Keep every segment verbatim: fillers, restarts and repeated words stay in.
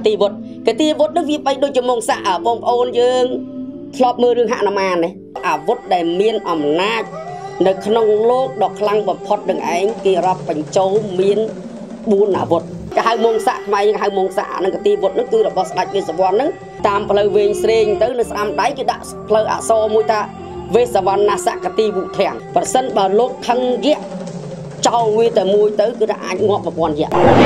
ตีบดกตีบดนึกวิไปโดยจมงสะบงโอนยืงครอบมือเรื่องหานามาเนี่ยอาวุธได้เมียนอำนาจในขนมโลกดอกคลังแบบพอดดังไอ้กีรับเป็นโจเมียนบูนอาวุธจะให้มงสะทำไมยังให้มงสะนั่นกตีบดนั่นคือแบบบอสดักเวสวรรค์นั่นตามเพลเวงเสงตื้อในสามได้ก็ได้เพลอโซมุตาเวสวรรค์นาสกตีบุแทงประสันบาลกทั้งเยอะเจ้าวิแต่มวยตื้อก็ได้งอกแบบบอลเยอะ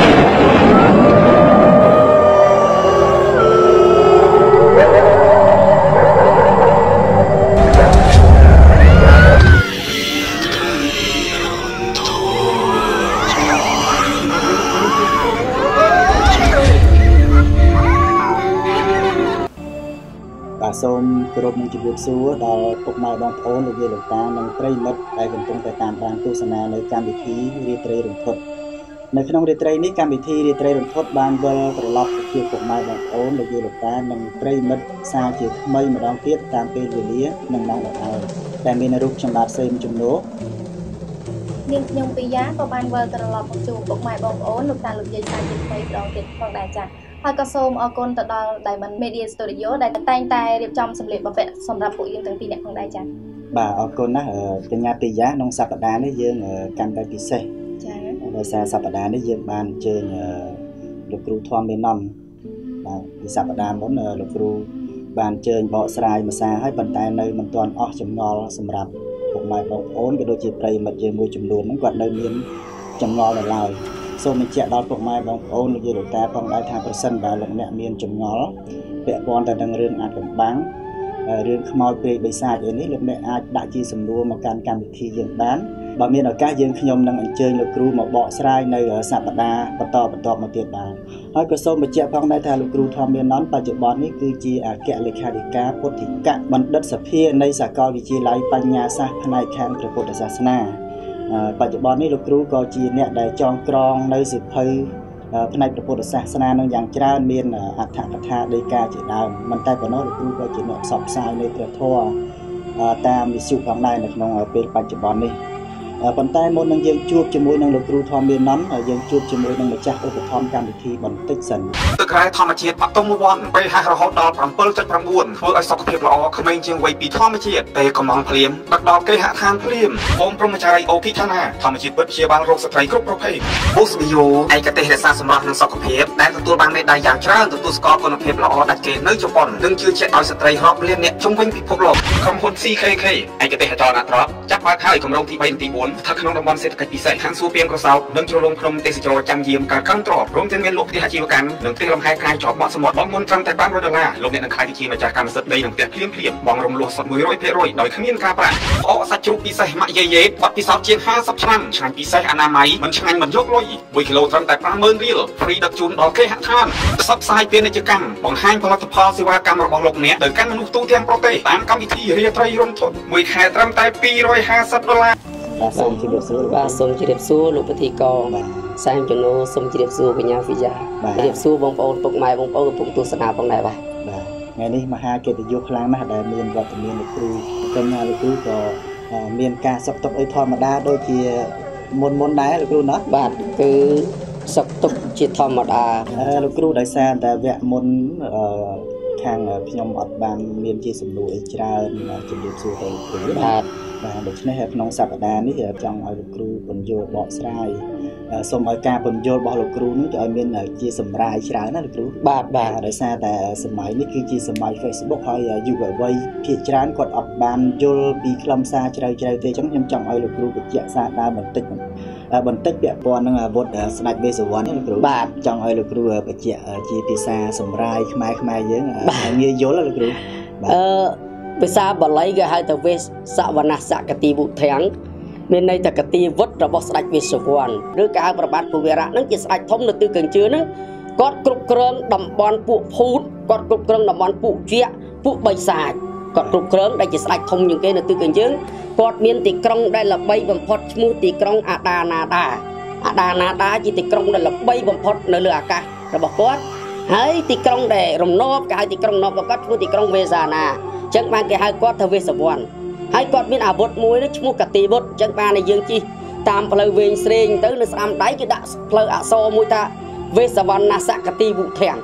សូមគោរពនឹងជម្រាបសួរដល់ពុកម៉ែបងប្អូនលោកយាយលោកតានិងប្រិយមិត្តដែលកំពុងតែតាមដានទស្សនានៅកម្មវិធីរាត្រីរន្ធត់នៅក្នុងរាត្រីនេះកម្មវិធីរាត្រីរន្ធត់បានវិលត្រឡប់ទៅជួបពុកម៉ែបងប្អូនលោកយាយលោកតានិងប្រិយមិត្តសារជាថ្មីម្ដងទៀតតាមពេលវេលានិងម៉ោងដដែលតែមានរូបខ្ញុំបាទសេមជំនួសនាងខ្ញុំពីយ៉ាក៏បានវិលត្រឡប់មកជួបពុកម៉ែបងប្អូនលោកតាលោកយាយសារជាថ្មីម្ដងទៀតផងដែរចា៎ហើយក៏សូមអរគុណទៅដល់ Diamond Media Studio ដែលតែងតែរៀបចំសម្ភារបំពាក់សម្រាប់ពួកយើងទាំងពីរអ្នកផងដែរចា៎បាទអរគុណណាស់កញ្ញាពីយ៉ាក្នុងសប្តាហ៍នេះយើងកាន់តែពិសេសចា៎ដោយសារសប្តាហ៍នេះយើងបានអញ្ជើញលោកគ្រូធម្មមេណនបាទពីសប្តាហ៍មុនលោកគ្រូបានអញ្ជើញបកស្រាយភាសាហើយប៉ុន្តែនៅមិនទាន់អស់ចម្ងល់សម្រាប់ពុកម៉ែបងប្អូនក៏ដូចជាប្រិយមិត្តយើងមួយចំនួនហ្នឹងគាត់នៅមានចម្ងល់នៅឡើយសូមបញ្ជាក់ដល់ពុកម៉ែបងប្អូនលោកយាយលោកតាផងដែរថាប្រសិនបើលោកអ្នកមានចម្ងល់ពាក់ព័ន្ធទៅនឹងរឿងអាថ៌កំបាំងរឿងខ្មោចព្រាយបិសាចអីនេះលោកអ្នកអាចដាក់ជាសំណួរមកកាន់កម្មវិធីយើងបានបើមានឱកាសយើងខ្ញុំនឹងអញ្ជើញលោកគ្រូមកបកស្រាយនៅសប្តាហ៍បន្តបន្តមកទៀតបានហើយក៏សូមបញ្ជាក់ផងដែរថាលោកគ្រូធម្មមាននបច្ចុប្បន្ននេះគឺជាអគ្គលេខាធិការពុទ្ធិកបណ្ឌិតសភានៃសាកលវិទ្យាល័យបញ្ញាសាស្ត្រផ្នែកខាងព្រះពុទ្ធសាសនាបច្ចុប្បន្ននេះលោកគ្រូក៏ជាអ្នកដែលចងក្រងនៅសិភៅផ្នែកព្រះពុទ្ធសាសនានឹងយ៉ាងច្រើនមានអត្ថកថាដីកាជាដើមមិនតែប៉ុណ្ណោះលោកគ្រូក៏ជាអ្នកផ្សព្វផ្សាយនៅព្រះធម៌តាមវិទ្យុផងដែរនៅក្នុងពេលបច្ចុប្បន្ននេះប៉ុន្តែមុននឹងយើងជួបជាមួយនឹងលោកគ្រូធម្មមាននំយើងជួបជាមួយនឹងម្ចាស់ឧបត្ថម្ភកម្មវិធីបន្តិចសិនទឹកក្រែធម្មជាតិបាក់តុំវ័នពេលហែករហូតដល់ bảy chấm chín ធ្វើឲ្យសុខភាពល្អក្មេងជាងវ័យពីធម្មជាតិពេលកំងភ្លាមដឹកដល់គេហដ្ឋានភ្លាមបងព្រមចារីអូគីថាណាធម្មជាតិពិតព្យាបាលរោគស្ត្រីគ្រប់ប្រភេទបូស្ប៊ីយ៉ូឯកទេសរក្សាសម្រស់និងសុខភាពដែលទទួលបានមេដាយយ៉ាងច្រើនទទួលស្គាល់គុណភាពល្អដាច់គេនៅជប៉ុននិងជឿជាក់ដោយស្ត្រីរាប់លានអ្នកជុំវិញពិភពលោកក្រុមហ៊ុន C K K ឯកទេសអចលនទ្រព្យចាប់បើកហើយគម្រោងទី បី និងទី bốn ស្ថិតក្នុងតំបន់សេដ្ឋកិច្ចពិសេសខាងសួរពីងក្រសោបនិងជ្រលងក្នុងទេសចរចាំយាមការកាន់ទ្រព្យរួមទាំងមានលក់ផ្ទះអាជីវកម្មនិងផ្ទះលំហែកាយជាប់មាត់សមុទ្របង់មុនត្រឹមតែ five hundred ដុល្លារលោកអ្នកនឹងក្លាយជាម្ចាស់កម្មសិទ្ធិដីនិងផ្ទះភ្លាមភ្លាមបង់រំលោះសុទ្ធ one hundred percent ដោយគ្មានការប្រាក់ផ្អកសាច់ជ្រូកពិសេសម៉ាក់យេយេបាត់ពិសោធន៍ជាង fifty ឆ្នាំឆ្ងាញ់ពិសេសអនាម័យមិនឆ្ងាញ់មិនយកលុយ one គីឡូត្រឹមតែ five thousand រៀលហ្វ្រីដឹកជូនដល់គេហដ្ឋានផ្សព្វផ្សាយពាណិជ្ជកម្មបង្ហាញផលិតផលសេវាកម្មរបស់លោកអ្នកទៅកាន់មនុស្សទូទាំងប្រទេសតាមកម្មវិធីរាត្រីរន្ធត់មួយខែត្រឹមតែ two hundred fifty ដុល្លារបាទសូមជម្រាបសួរបាទសូមជម្រាបសួរលោកពិធីករសែមជំនួសសូមជម្រាបសួរកញ្ញាវិយាជម្រាបសួរបងប្អូនពុកម៉ែបងប្អូនកំពុងទស្សនាផងដែរបាទបាទថ្ងៃនេះមហាកិត្តិយសខ្លាំងណាស់ដែលមានវត្តមានលោកគ្រូកញ្ញាលោកគ្រូក៏មានការសុខទុក្ខអីធម្មតាដូចជាមុនមុនដែរលោកគ្រូណាបាទគឺសុខទុក្ខជាធម្មតាលោកគ្រូដោយសារតែវគ្គមុនខាងខ្ញុំអត់បានមានជាសំណួរអីច្រើនជម្រាបសួរទៅលោកគ្រូបាទបាទដូច្នេះក្នុងសប្តាហ៍នេះចង់ឲ្យលោកគ្រូពន្យល់បកស្រាយសូមឲ្យការពន្យល់របស់លោកគ្រូនោះឲ្យមានជាសម្រាយច្រើនណាលោកគ្រូបាទបាទដោយសារតែសម័យនេះគឺជាសម័យ Facebook ហើយយុវវ័យភាគច្រើនគាត់អត់បានយល់ពីខ្លឹមសារជ្រៅជ្រៅទេអញ្ចឹងខ្ញុំចង់ឲ្យលោកគ្រូបញ្ជាក់សារដើមបន្តិចបន្តិចពាក់ព័ន្ធនឹងអាវុធស្ដេចវេស្សវណ្ណលោកគ្រូបាទចង់ឲ្យលោកគ្រូបញ្ជាក់ជាភាសាសម្រាយខ្មែរខ្មែរយើងងាយយល់លោកគ្រូអឺភាសាបាលីគេហៅថាវេសវណ្ណសកតិវុធាំងមានន័យថាកតិវុត្តរបស់ស្ដេចវេស្សវណ្ណឬក៏ហៅប្របាទពវរៈនឹងជាស្ដេចធំនៅទិសកញ្ជឿនឹងគាត់គ្រប់គ្រងតំបន់ពួកភូតគាត់គ្រប់គ្រងតំបន់ពួកជាពួកបិសាចគាត់គ្រប់គ្រងដែលជាស្ដេចធំជាងគេនៅទិសកញ្ជឿគាត់មានទីក្រុងដែលល្បីបំផុតឈ្មោះទីក្រុងអាដាណាដាអាដាណាដាជាទីក្រុងដែលល្បីបំផុតនៅលើអាកាសរបស់គាត់ហើយទីក្រុងដែលរំនោបគេហៅទីក្រុងនោបរបស់គាត់ឈ្មោះទីក្រុងវេសាណាចឹងបានគេហៅគាត់ថាវេស្សវណ្ណហើយគាត់មានអាវុធមួយនេះឈ្មោះកតិវុត្តចឹងបានតែយើងជិះតាមផ្លូវវែងស្រេងទៅនៅស្ដាំដៃគេដាក់ផ្លូវអក្សរមួយថាវេស្សវណ្ណសកតិវុធាំង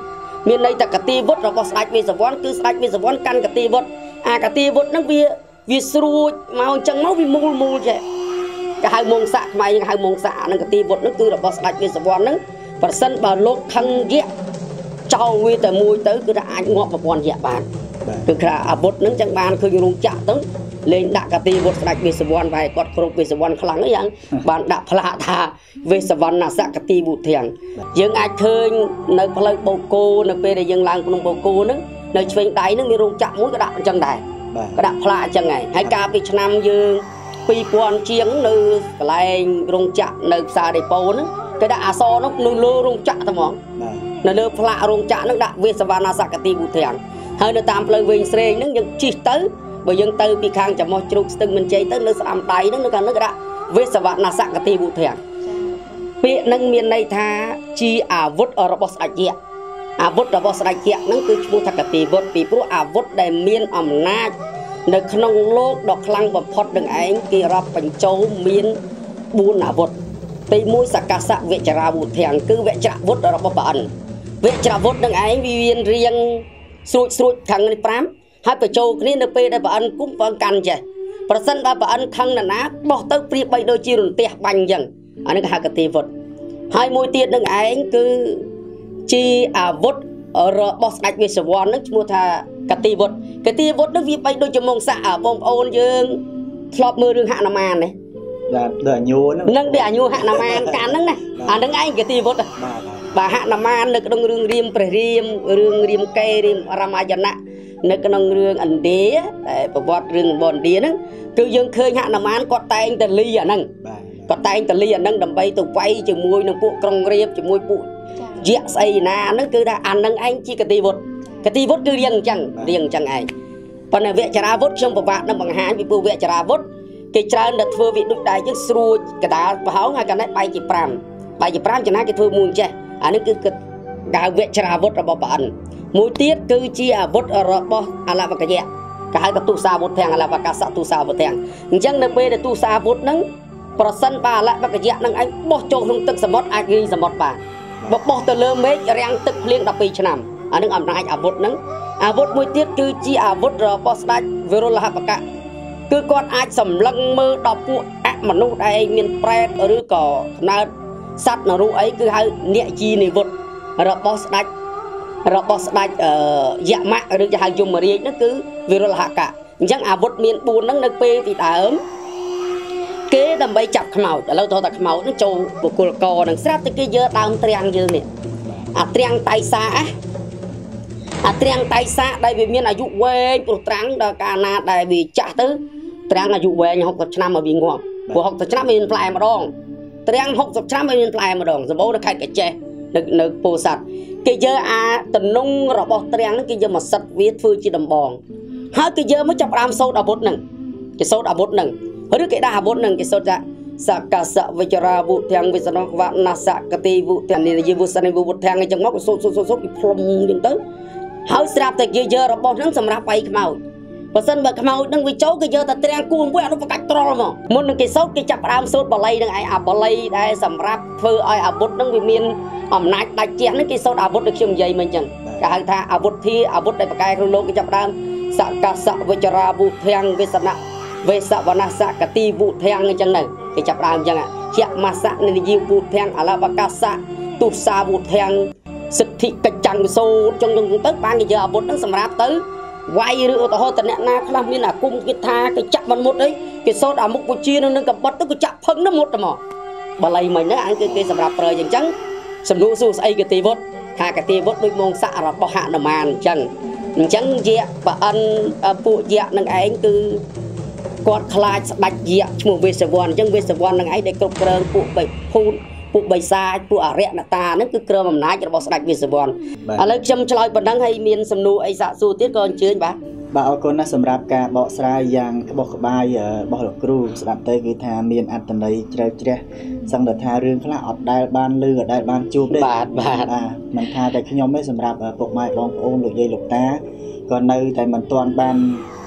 មានន័យតែកទីវុឌ្ឍរបស់ស្ដេចវេស្សវណ្ណគឺស្ដេចវេស្សវណ្ណកាន់កទីវុឌ្ឍអាកទីវុឌ្ឍហ្នឹងវាវាស្រួចមកអញ្ចឹងមកវាមូលមូលចេះគេហៅមងស័កខ្មែរយើងហៅមងស័កហ្នឹងកទីវុឌ្ឍហ្នឹងគឺរបស់ស្ដេចវេស្សវណ្ណហ្នឹងប្រសិនបើលោកខឹងយៈចោលវាតែមួយទៅគឺថាអាចងាប់ប្រព័ន្ធយៈបានគឺថាអាវុធហ្នឹងចឹងបានឃើញរោងចក្រទៅលេងដាក់កទីវុឌ្ឍស្ដេចវេស្សវណ្ណហើយគាត់គ្រប់វេស្សវណ្ណខ្លាំងហ្នឹងយ៉ាងបានដាក់ផ្លាកថាវេស្សវណ្ណសកទីវុធាំងយើងអាចឃើញនៅផ្លូវបូកគោនៅពេលដែលយើងឡើងភ្នំបូកគោហ្នឹងនៅឆ្វេងដៃហ្នឹងមានរោងចក្រមួយក៏ដាក់អញ្ចឹងដែរក៏ដាក់ផ្លាកអញ្ចឹងហើយហើយកាលពីឆ្នាំយើងពីរពាន់ជាងនៅកន្លែងរោងចក្រនៅផ្សារដេប៉ូហ្នឹងគេដាក់អក្សរនោះនៅលើរោងចក្រតែហ្មងនៅលើផ្លាករោងចក្រហ្នឹងដាក់វេស្សវណ្ណសកទីវុធាំងហើយនៅតាមផ្លូវវែងស្រេងហ្នឹងយើងជិះទៅបើយើងទៅពីខាងចំោះជ្រូកស្ទឹងមិនជ័យទៅនៅស្ដាំដៃហ្នឹងនៅខាងនោះគេដាក់វេស្សវណ្ណសកទីវុធាំងពាក្យហ្នឹងមានន័យថាជាអាវុធរបស់ស្ដេចយៈអាវុធរបស់ស្ដេចយៈហ្នឹងគឺឈ្មោះថាកទីវុធពីព្រោះអាវុធដែលមានអំណាចនៅក្នុងលោកដ៏ខ្លាំងបំផុតនឹងឯងគេរាប់បញ្ចូលមានបួនអាវុធទីមួយសកសៈវិជ្ជរាវុធាំងគឺវិជ្ជរវុធរបស់ព្រះអិនវិជ្ជរវុធនឹងឯងវាមានរៀងស្រួចស្រួចខាងនេះប្រាំហើយបញ្ចូលគ្នានៅពេលដែលព្រះអិនគុំព្រះកាន់ចេះប្រសិនបើព្រះអិនខឹងណាស់បោះទៅព្រៀបបីដូចជារន្ទះបាញ់អញ្ចឹងអានេះគេហៅកទីវុធហើយមួយទៀតនឹងឯងគឺជាអាវុធរបស់ស្ដេចវេស្សវណ្ណនឹងឈ្មោះថាកទីវុធកទីវុធនឹងវាបីដូចជាមងស័កបងប្អូនយើងធ្លាប់មើលរឿងហនុមានទេបាទដូចអញូហ្នឹងនឹងដូចអញូហនុមានកាលហ្នឹងណាអាហ្នឹងឯងកទីវុធបាទហនុមាននៅក្នុងរឿងរាមព្រះរាមរឿងរាមកេររាមរាមាយណៈនៅក្នុងរឿងឥណ្ឌាដែលប្រវត្តិរឿងបនឥណ្ឌាហ្នឹងគឺយើងឃើញហនុមានគាត់តែងតែលីអាហ្នឹងគាត់តែងតែលីអាហ្នឹងដើម្បីទៅវាយជាមួយនឹងពួកក្រុងរាពណ៍ជាមួយពួកយៈស្អីណាហ្នឹងគឺថាអាហ្នឹងឯងជាកទីវុធកទីវុធគឺរៀងអញ្ចឹងរៀងអញ្ចឹងឯងប៉ុន្តែវិជ្ជរាវុធខ្ញុំពិបាកនឹងបង្ហាញពីពួកវិជ្ជរាវុធគេច្រើនតែធ្វើវាដូចដែរយើងស្រួចកដាលប្រហោងហើយកណ្ដេចបាយជាប្រាំបាយជាប្រាំចំណាយគេធ្វើមួយចេះអានេះគឺដើរវិជ្ជរាវុធរបស់ព្រះអិនមួយទៀតគឺជាអាវុធរបស់អលវកយៈគេហៅថាទុសាវុធទាំងអលវកសៈទុសាវុធទាំងអញ្ចឹងនៅពេលដែលទុសាវុធហ្នឹងប្រសិនបើអលវកយៈហ្នឹងឯងបោះចូលក្នុងទឹកសមុទ្រអាចរីសមុទ្របានបើបោះទៅលើមេឃរាំងទឹកភ្លៀង12ឆ្នាំអានឹងអំណាចអាវុធហ្នឹងអាវុធមួយទៀតគឺជាអាវុធរបស់ស្ដេចវិរុលហបកៈគឺគាត់អាចសម្លឹងមើលដល់ពួកអមនុស្សដែលមានប្រេតឬក៏ខ្នើតសត្វនរុអីគឺហៅអ្នកជីនិវុធរបស់ស្ដេចរបស់ស្ដេចយមៈឬគេហៅយមរាជហ្នឹងគឺវិរុលហកៈអញ្ចឹងអាវុធមានបួនហ្នឹងនៅពេលពីដើមគេដើម្បីចាប់ខ្មោចឥឡូវទៅតែខ្មោចហ្នឹងចូលបុគ្គលកហ្នឹងស្រាប់តែគេយកដើមត្រាំងយើងនេះអាត្រាំងតៃសាអាត្រាំងតៃសាដែលវាមានអាយុវែងព្រោះត្រាំងដល់កាលណាដែលវាចាស់ទៅត្រាំងអាយុវែងហុកសិបឆ្នាំមកវាងាប់ព្រោះហុកសិបឆ្នាំមានផ្លែម្ដងត្រាំងហុកសិបឆ្នាំមានផ្លែម្ដងសម្បូរនៅខេត្តកាចេះនៅនៅពោធិ៍សាត់គេយកអាតំណុងរបស់ត្រាំងហ្នឹងគេយកមកសិតវាធ្វើជាដំបងហើយគេយកមកចាប់ផ្ដើមសូត្រអាវុធហ្នឹងគេសូត្រអាវុធហ្នឹងឬគេដាក់អាវុធហ្នឹងគេសូត្រថាសកសៈវិជ្ជរាវុធាំងវិសណវណ្ណសកទីវុធាំងនិយវុសនិវុធាំងអញ្ចឹងមកសូត្រសូត្រសូត្រពីផ្លុំអញ្ចឹងទៅហើយស្រាប់តែគេយករបស់ហ្នឹងសម្រាប់បៃខ្មោចបើសិនបើខ្មោចហ្នឹងវាចូលគេយកតែត្រាំងគួរមួយអនុបកាច់ត្រល់មកមុននឹងគេសូត្រគេចាប់ផ្ដើមសូត្របល័យហ្នឹងឯងអាបល័យដែលសម្រាប់ធ្វើឲ្យអាវុធហ្នឹងវាមានអំណាចដាច់ជះហ្នឹងគេសូត្រអាវុធដូចខ្ញុំនិយាយមិញអញ្ចឹងគេហៅថាអាវុធធាអាវុធដែលប្រកែក្នុងលោកគេចាប់ផ្ដើមសកសៈវិជ្ជរាវុធាំងវិសណវេសវណ្ណសកទីវុធាំងអញ្ចឹងទៅគេចាប់ផ្ដើមអញ្ចឹងជាមសៈនិយវុធាំងអលវកសៈទុសាវុធាំងសិទ្ធិកិច្ចចាំងសូត្រចឹងចឹងទៅបានគេយកអាវុធហ្នឹងសម្រាប់ទៅវាយឬឧទាហរណ៍តអ្នកណាខ្លះមានអាគុំគេថាគេចាក់មិនមុតអីគេសូត្រអាមុខវិជានឹងកបិតទៅគេចាក់ផឹងនឹងមុតទៅមកបល័យមិញហ្នឹងអានគឺគេសម្រាប់ប្រើអញ្ចឹងសំណួរសួរស្អីកទីវុធថាកទីវុធដូចមងស័ករបស់ហនុមានអញ្ចឹងអញ្ចឹងយៈប្រអិនពួកយៈនឹងឯងគឺគាត់ខ្លាចស្ដាច់យៈឈ្មោះវេស្សវណ្ណអញ្ចឹងវេស្សវណ្ណនឹងឯងដែលគ្រប់គ្រងពួកបិភូតពួកបិសាចពួកអរិយណតាហ្នឹងគឺក្រមអំណាចរបស់ស្ដេចវេស្សវណ្ណឥឡូវខ្ញុំឆ្លើយប៉ុណ្ណឹងហើយមានសំណួរអីសាកសួរទៀតក៏អញ្ជើញបាទបាទអរគុណណាស់សម្រាប់ការបកស្រាយយ៉ាងក្បោះក្បាយរបស់លោកគ្រូស្ដាប់ទៅគឺថាមានអត្ថន័យជ្រៅជ្រះសង្កត់ថារឿងខ្លះអត់ដែលបានឮអត់ដែលបានជួបទេបាទបាទមិនថាតែខ្ញុំទេសម្រាប់ពុកម៉ែបងប្អូនលោកយាយលោកតាក៏នៅតែមិនទាន់បាន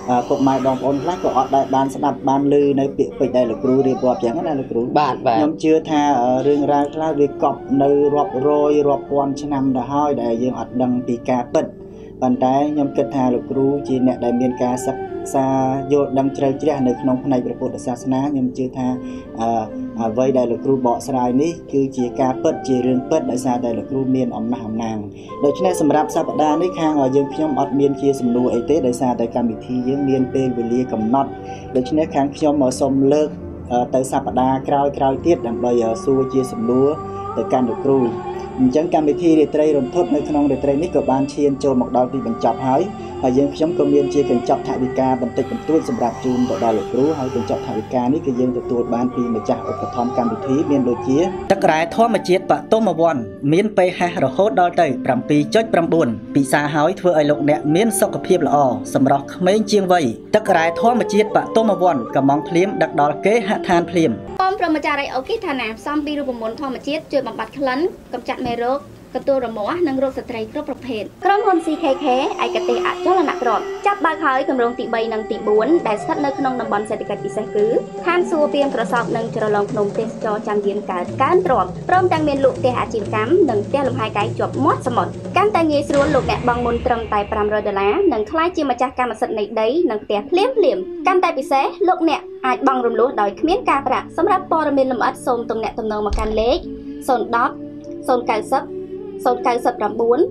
ពុកម៉ែបងប្អូនខ្លះក៏អត់ដែលបានស្ដាប់បានឮនៅពាក្យពេចន៍ដែលលោកគ្រូរៀបរាប់ចឹងណាលោកគ្រូបាទបាទខ្ញុំជឿថារឿងរ៉ាវខ្លះវាកប់នៅរាប់រយរាប់ពាន់ឆ្នាំទៅហើយដែលយើងអត់ដឹងពីការពិតប៉ុន្តែខ្ញុំគិតថាលោកគ្រូជាអ្នកដែលមានការសិក្សាយល់ដឹងជ្រៅជ្រះនៅក្នុងផ្នែកព្រះពុទ្ធសាសនាខ្ញុំជឿថាអ្វីដែលលោកគ្រូបកស្រាយនេះគឺជាការពិតជារឿងពិតដោយសារតែលោកគ្រូមានអំណះអំណាងដូច្នេះសម្រាប់សប្តាហ៍នេះខាងយើងខ្ញុំអត់មានជាសំណួរអីទេដោយសារតែកម្មវិធីយើងមានពេលវេលាកំណត់ដូច្នេះខាងខ្ញុំសូមលើកទៅសប្តាហ៍ក្រោយក្រោយទៀតដើម្បីសួរជាសំណួរទៅកាន់លោកគ្រូអញ្ចឹងកម្មវិធីរាត្រីរន្ធត់នៅក្នុងរាត្រីនេះក៏បានឈានចូលមកដល់ទីបញ្ចប់ហើយហើយយើងខ្ញុំក៏មានជាកញ្ចប់ថវិកាបន្តិចបន្តួចសម្រាប់ជូនទៅដល់លោកគ្រូហើយកញ្ចប់ថវិកានេះគឺយើងទទួលបានពីម្ចាស់ឧបត្ថម្ភកម្មវិធីមានដូចជាទឹករ៉ែធម្មជាតិបតុមវ័នមាន pH រហូតដល់ទៅ 7.9 ពិសាហើយធ្វើឲ្យលោកអ្នកមានសុខភាពល្អសម្រស់ក្មេងជាងវ័យទឹករ៉ែធម្មជាតិបតុមវ័នកំងភ្លាមដឹកដល់គេហដ្ឋានភ្លាមបងព្រមចារីអូគីឋានាផ្សំពីរូបមន្តធម្មជាតិជួយបំបត្តិក្លិនកម្ចាត់មេរោគកន្ទួលរមាស់និងរោគស្ត្រីគ្រប់ប្រភេទក្រុមហ៊ុន ស៊ី ខេ ខេ ឯកទេសអចលនទ្រព្យចាប់បើកហើយគម្រោងទីបីនិងទីបួនដែលស្ថិតនៅក្នុងតំបន់សេដ្ឋកិច្ចពិសេសគឺឋានសួគ៌ពីមក្រសោបនិងជ្រលងភ្នំទេសចរចាំយានកើតកើនទ្រព្យព្រមទាំងមានលក់ផ្ទះអាជីវកម្មនិងផ្ទះលំហែកាយជាប់មាត់សមុទ្រកាន់តែងាយស្រួលលោកអ្នកបង់មុនត្រឹមតែfive hundredដុល្លារនិងក្លាយជាម្ចាស់កម្មសិទ្ធិនៃដីនិងផ្ទះភ្លាមភ្លាមកាន់តែពិសេសលោកអ្នកអាចបង់រំលោះដោយគ្មានការប្រាក់សម្រាប់ព័ត៌មានលម្អិតសូមទំនាក់ទំនងមកកាន់លេខzero one zero zero nine zero zero nine nine two nine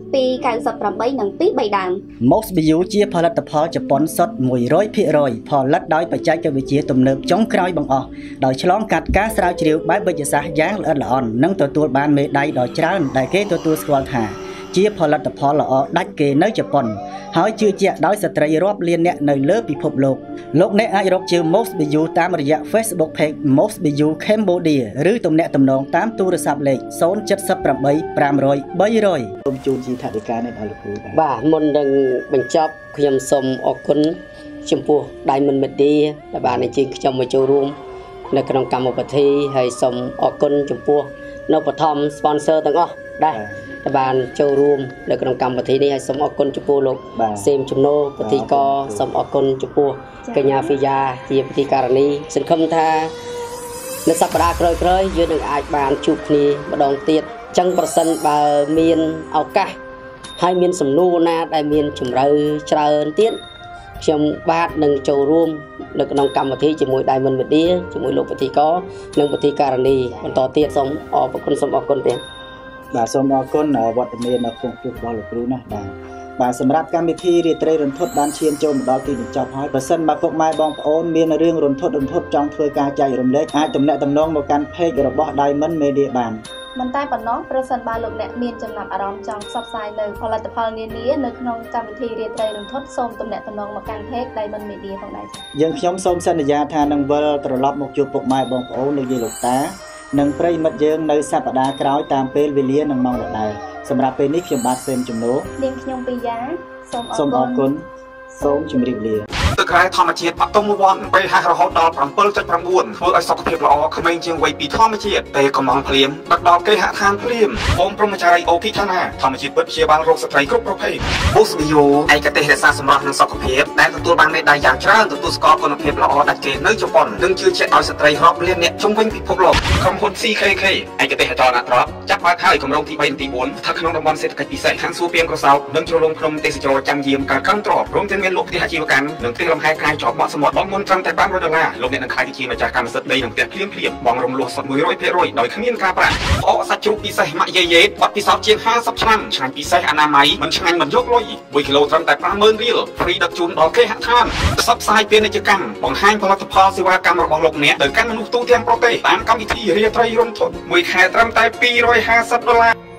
eightនិងtwo threeដើម Mox Bio ជាផលិតផលជប៉ុនសុទ្ធone hundred percent ផលិតដោយបច្ចេកវិទ្យាទំនើបចុងក្រោយបង្អស់ដោយឆ្លងកាត់ការស្រាវជ្រាវបែបវិទ្យាសាស្ត្រយ៉ាងល្អិតល្អន់និងទទួលបានមេដាយដ៏ច្រើនដែលគេទទួលស្គាល់ថាជាផលិតផលល្អដាច់គេនៅជប៉ុនហើយជឿជាក់ដោយស្ត្រីរាប់លានអ្នកនៅលើពិភពលោកលោកអ្នកអាចរកជើង Mox Bio តាមរយៈ Facebook Page Mox Bio Cambodia ឬទំនាក់ទំនងតាមទូរស័ព្ទលេខzero seven eight five zero zero three zero zeroសូមជូនជាថវិកានេះដល់លោកគ្រូបាទមុននឹងបញ្ចប់ខ្ញុំសូមអរគុណចំពោះ Diamond Media ដែលបានអញ្ជើញខ្ញុំមកចូលរួមនៅក្នុងកម្មវិធីហើយសូមអរគុណចំពោះនៅបឋម sponsor ទាំងអស់ដែរដែលបានចូលរួមនៅក្នុងកម្មវិធីនេះហើយសូមអរគុណចំពោះលោកសេមចំណូពិធីករសូមអរគុណចំពោះកញ្ញាហ្វីយ៉ាជាពិធីការនីសង្ឃឹមថានៅសប្តាហ៍ក្រោយៗយើងនឹងអាចបានជួបគ្នាម្ដងទៀតអញ្ចឹងប្រសិនបើមានឱកាសហើយមានសំណួរណាដែលមានជម្រៅច្រើនទៀតខ្ញុំបាទនឹងចូលរួមនៅក្នុងកម្មវិធីជាមួយ Diamond Media ជាមួយលោកពិធីករនិងពិធីការនីបន្តទៀតសូមអរគុណសូមអរគុណទៀតបាទសូមអរគុណវត្តមាននៅក្នុងជួបរបស់លោកគ្រូណាស់បាទបាទសម្រាប់កម្មវិធីរាត្រីរន្ធត់បានឈានចូលមកដល់ទីបញ្ចប់ហើយប្រសិនបើពុកម៉ែបងប្អូនមានរឿងរន្ធត់រន្ធត់ចង់ធ្វើការចែករំលែកអាចទំនាក់ទំនងមកកាន់ Page របស់ Diamond Media បានមិនតែប៉ុណ្ណោះប្រសិនបើលោកអ្នកមានចំណាប់អារម្មណ៍ចង់ផ្សព្វផ្សាយនៅផលិតផលនានានៅក្នុងកម្មវិធីរាត្រីរន្ធត់សូមទំនាក់ទំនងមកកាន់ Page Diamond Media ផងដែរយើងខ្ញុំសូមសន្យាថានឹងវិលត្រឡប់មកជួបពុកម៉ែបងប្អូនលោកយាយលោកតានិងប្រិយមិត្តយើងនៅសប្តាហ៍ក្រោយតាមពេលវេលានិងម៉ោងដដែលសម្រាប់ពេលនេះខ្ញុំបាទសេមចំណូនាងខ្ញុំពីយ៉ាសូមអរគុណសូមជម្រាបលាទឹករ៉ែធម្មជាតិបតុមវ័ន pH រហូតដល់seven point nine ធ្វើឲ្យសុខភាពល្អក្មេងជាងវ័យពីធម្មជាតិពេលកំងភ្លាមដឹកដល់គេហដ្ឋានភ្លាមបងព្រមចារីអូគីឋានាធម្មជាតិពិតព្យាបាលរោគស្ត្រីគ្រប់ប្រភេទ Mox Bio ឯកទេសរក្សាសម្រស់និងសុខភាពដែលទទួលបានមេដាយយ៉ាងច្រើនទទួលស្គាល់គុណភាពល្អដាច់គេនៅជប៉ុននិងជឿជាក់ដោយស្ត្រីរាប់លានអ្នកជុំវិញពិភពលោកក្រុមហ៊ុន ស៊ី ខេ ខេ ឯកទេសអចលនទ្រព្យចាប់បើកហើយគម្រោងទីបីនិងទីបួនស្ថិតក្នុងតំបន់សេដ្ឋកិច្ចពិសេសខាងសួរពីមក្រសោបនិងជ្រលងភ្នំទេសចរចាំយាមកើតកើនទ្រព្យព្រមទាំងមានលក់ផ្ទះអាជីវកម្មនិងផ្ទះលំហែកាយជាប់មាត់សមុទ្របង់មុនត្រឹមតែfive hundredដុល្លារលោកអ្នកនឹងក្លាយជាម្ចាស់កម្មសិទ្ធិដីនិងផ្ទះភ្លាមភ្លាមបង់រំលោះសុទ្ធone hundred percentដោយគ្មានការប្រាក់ផ្អកសាច់ជ្រូកពិសេសម៉ាក់យេយេបាត់ពិសោធន៍ជាងfiftyឆ្នាំឆ្ងាញ់ពិសេសអនាម័យមិនឆ្ងាញ់មិនយកលុយoneគីឡូត្រឹមតែfive thousandរៀលហ្វ្រីដឹកជូនដល់គេហដ្ឋានផ្សព្វផ្សាយពាណិជ្ជកម្មបង្ហាញផលិតផលសេវាកម្មរបស់លោកអ្នកទៅកាន់មនុស្សទូទាំងប្រទេសតាមកម្មវិធីរាត្រីរន្ធត់មួយខែត្រឹមតែtwo hundred fiftyដុល្លារ